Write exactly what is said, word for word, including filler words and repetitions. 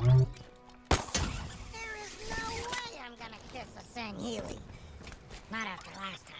There is no way I'm gonna kiss a Sang Healy. Not after last time.